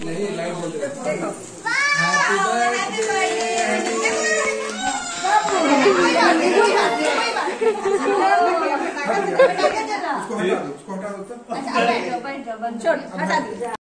नहीं लाइट जल रही है। उसको हटा दो, उसको हटा दो। अच्छा, अब बैठो, हटा दो।